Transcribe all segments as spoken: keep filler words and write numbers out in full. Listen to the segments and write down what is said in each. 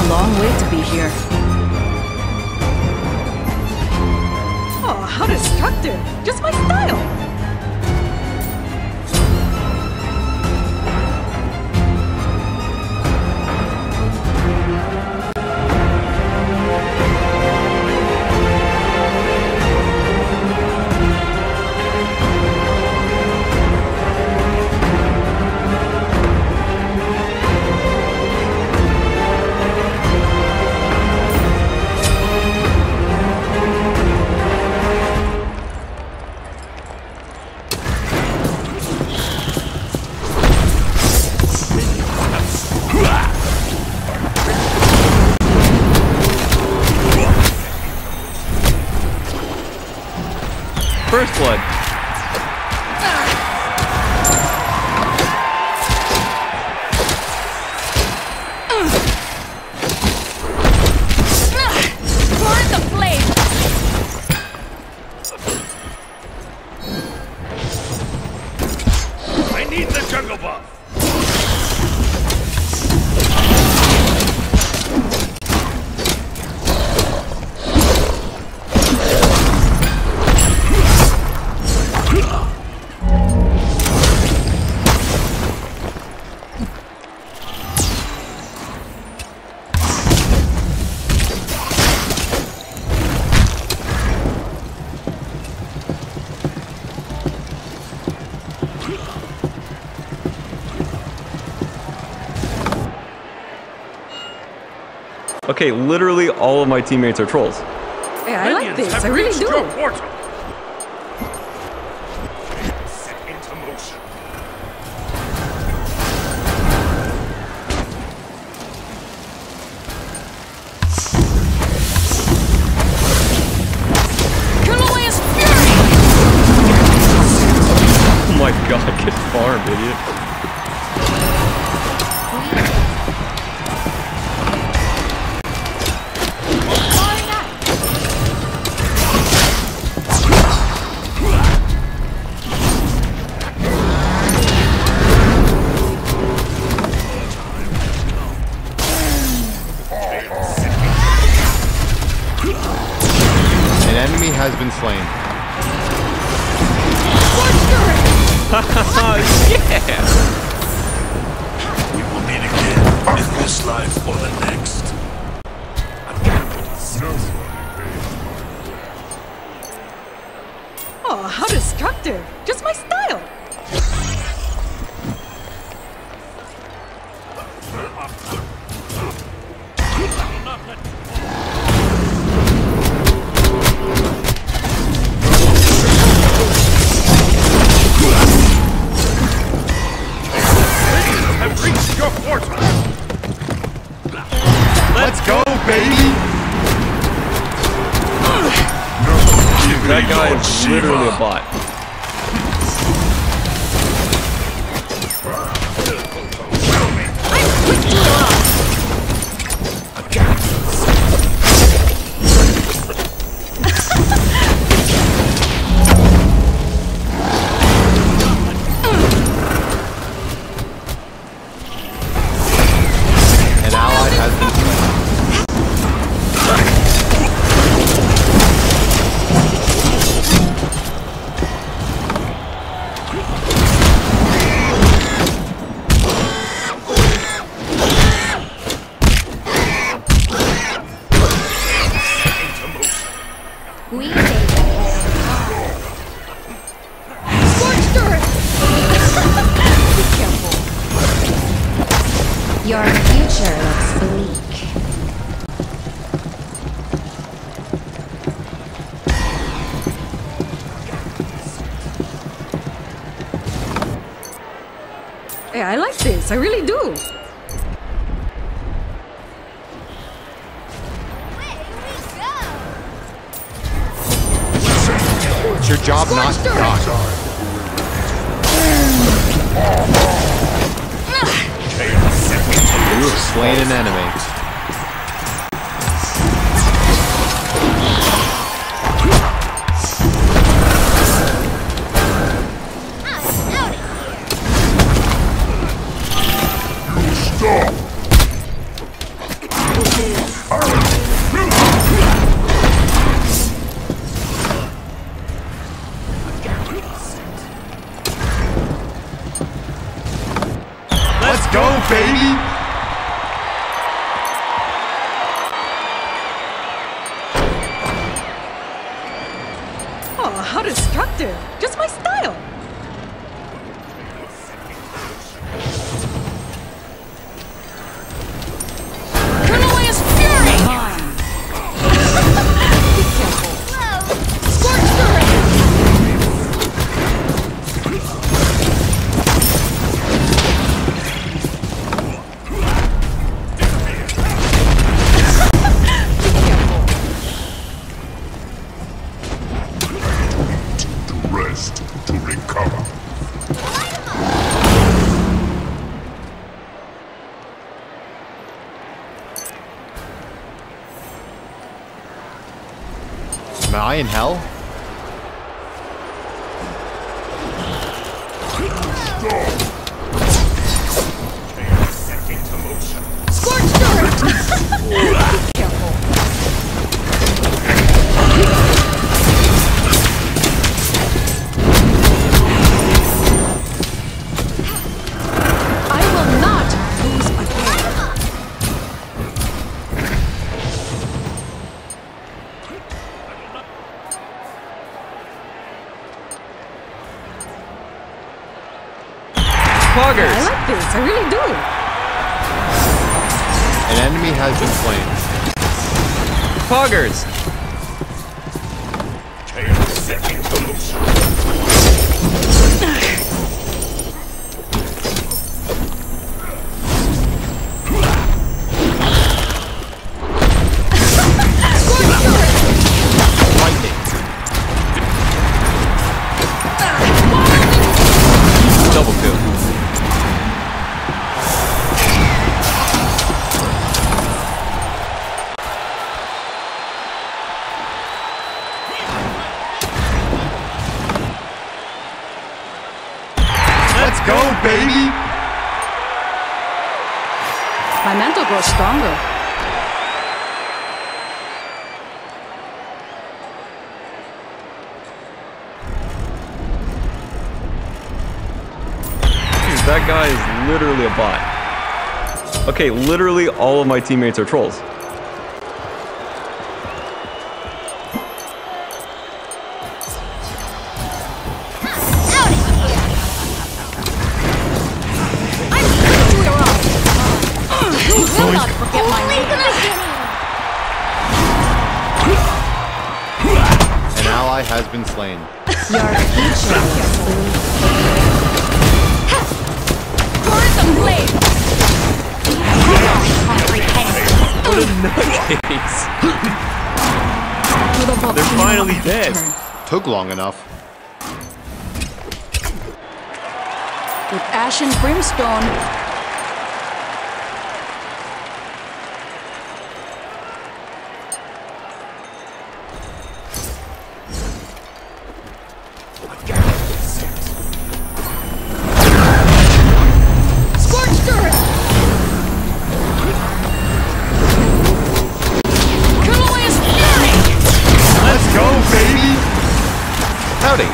a long way to be here. Oh, how destructive! Just my style! First one. Burn the flame! I need the jungle buff. Okay, literally all of my teammates are trolls. Hey, I like this. I really do. Set into motion. Killua's fury! Oh my god, get farmed, idiot. An enemy has been slain. Yeah! We will meet again in this life or the next. Oh, how destructive! Just my style! I've reached your fortress. Let's go, baby! That guy is literally a bot. An ally has been slain. We take ahead. Scorched earth! Be careful. Your future looks bleak. Hey, I like this. I really do. It's your job not to die. You have slain an enemy. Stop! Let's go, baby! Oh, how destructive! Just my style! Turn away his fury! Be careful. Scorch the ring! Rest to recover. Am I in hell? Scorch the ring! Be careful. I will not lose again. I Poggers! like this, I really do. An enemy has been slain. Poggers! Second commotion. Lightning. Double kill. Let's go, baby! My mantle grows stronger. Dude, that guy is literally a bot. Okay, literally all of my teammates are trolls. Will not forget my name. An ally has been slain. Your future looks bleak. Course of blade! What a nutcase! To the volcano They're finally I dead. return. Took long enough. With ash and brimstone, scorched earth! Killua's fury! Let's go, baby! Howdy.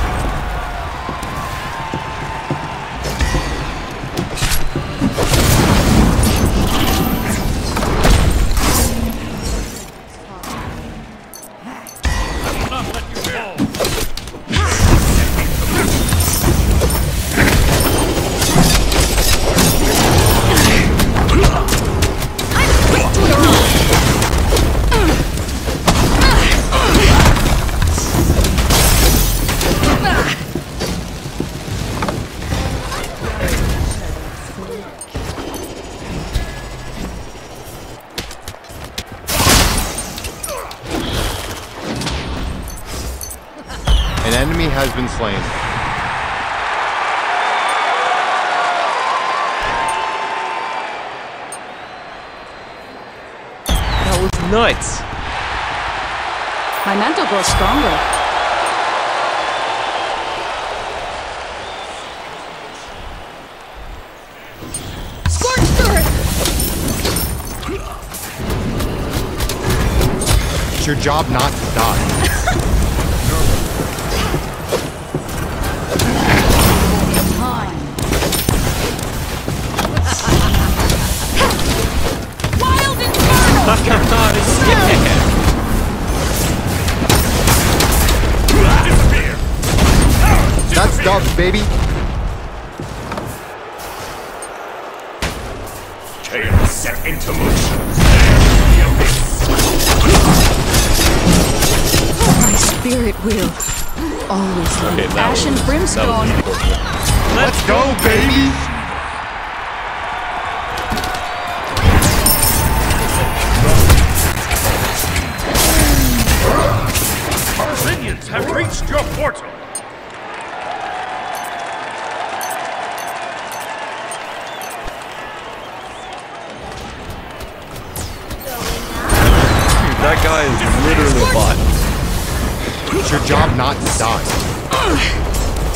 An enemy has been slain. That was nuts! My mantle grows stronger. Scorched earth! It's your job not to die. Time. Wild Inferno! Disappear! That's dubs, baby. Chaos set into motion. My spirit will always Okay, lead. that Ash and was- brimstone. that was easy. Let's go, baby. Minions have reached your portal. Dude, that guy is literally a bot. It's your job not to die.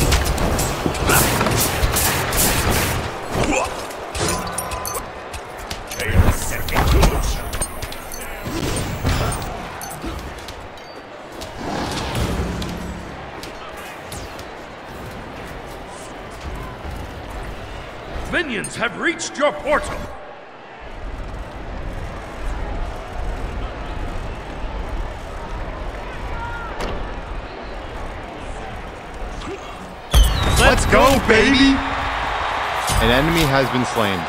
Chaos set into motion. Minions have reached your portal. Let's go, baby. An enemy has been slain.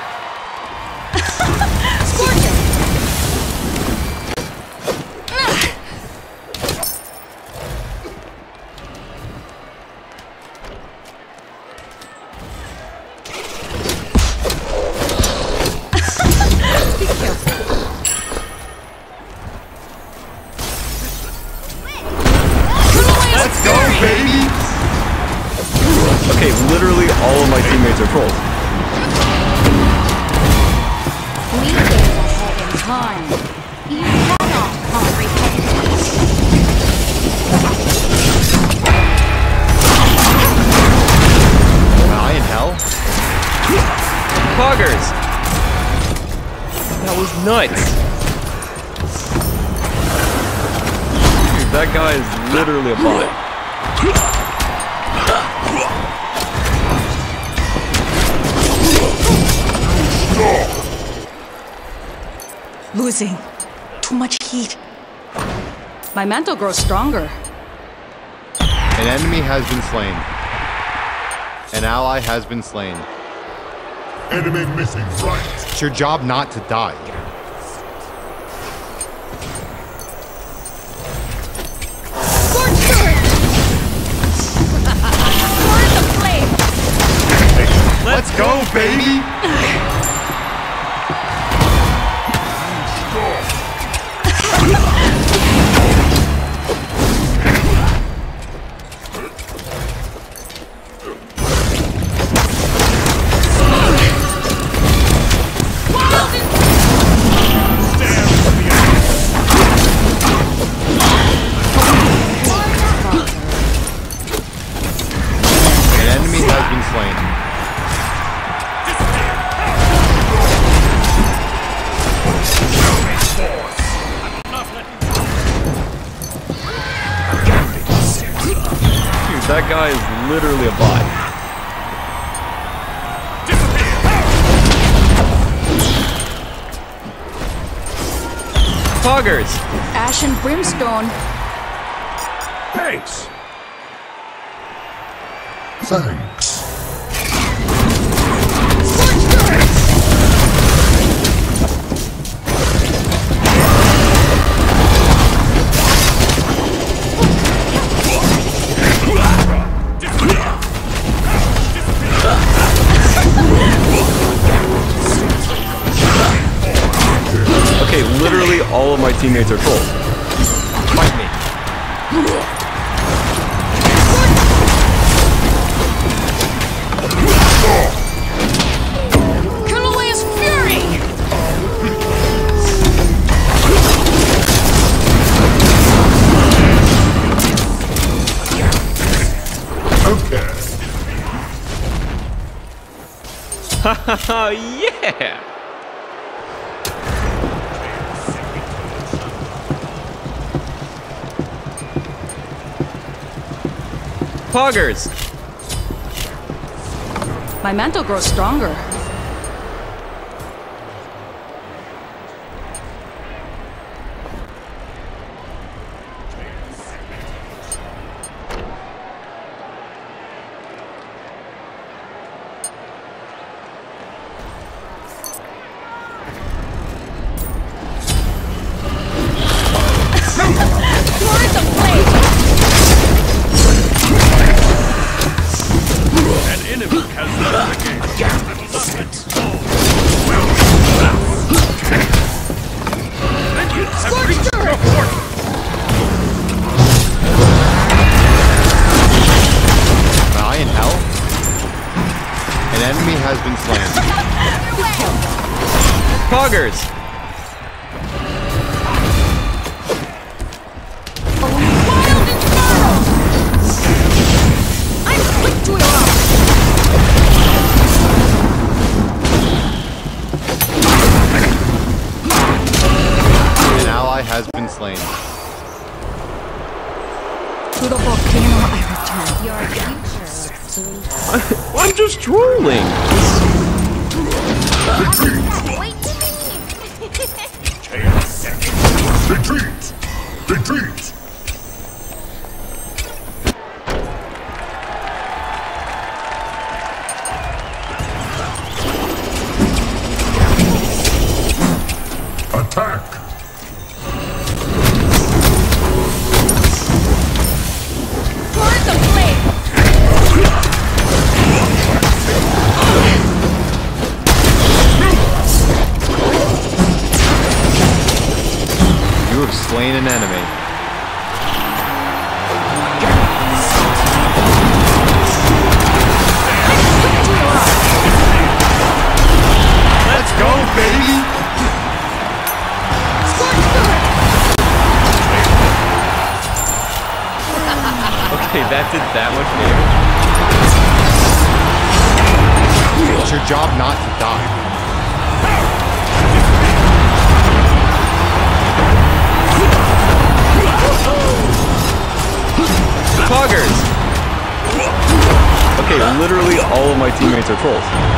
Let's go, baby. Okay, literally all of my teammates are trolls. Leaders ahead in time. You cannot comprehend. Am I in hell? Poggers! That was nuts. Dude, that guy is literally a bot. Losing. Too much heat. My mantle grows stronger. An enemy has been slain. An ally has been slain. Enemy missing front. It's your job not to die. Let's go, baby. An enemy has been slain. Dude, that guy is literally a bot. Poggers! Ash and brimstone. Thanks. Thanks. Okay, literally all of my teammates are trolls. Fight me. Kilauea's fury! Okay. Haha, yeah! Poggers! My mantle grows stronger. Poggers! An ally has been slain. To the volcano I return. Your future soon. I'm just trolling! Wait to Retreat! Retreat! Attack! Towards the flame! You have slain an enemy. Let's go, baby! Okay, that did that much damage. It's your job not to die. Poggers! Okay, literally all of my teammates are trolls.